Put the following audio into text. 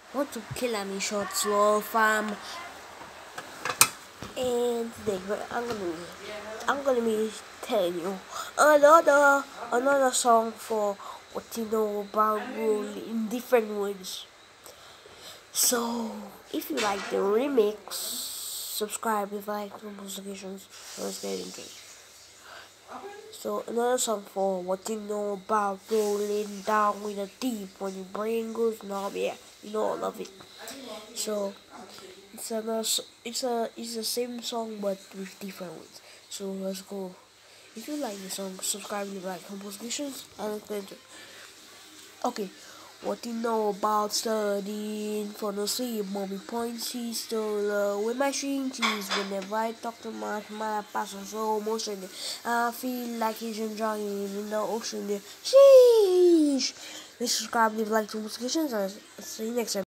Want to kill any shots, fam? And today I'm gonna be telling you another song for what you know about rule in different words. So if you like the remix, subscribe if you like the notifications. So let's get into it. So another song for what you know about rolling down with a deep when your brain goes numb. Yeah, you know I love it. So it's the same song but with different words. So let's go. If you like the song, subscribe if you like compositions and let's. Okay, what you know about studying for the sleep? Mommy points, she's still with my string cheese. Whenever I talk to my passion so emotional. I feel like he's enjoying in the ocean. Sheesh! Please subscribe if you like the notifications and see you next time.